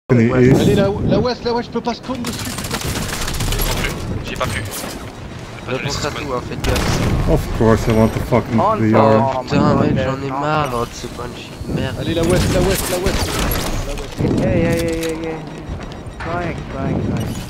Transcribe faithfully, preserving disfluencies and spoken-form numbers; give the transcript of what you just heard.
Ouais. Allez, la, la ouest, la ouest, je peux pas spawn dessus. J'ai pas pu. Réponse à tout, hein, faites gaffe. Of course I want to fucking Oh, the oh yard. putain, mec, j'en ai marre oh, de ce banshee de merde. Allez, la ouest, la ouest, la ouest. Yeah, yeah, yeah, yeah, yeah. Trying, trying, trying.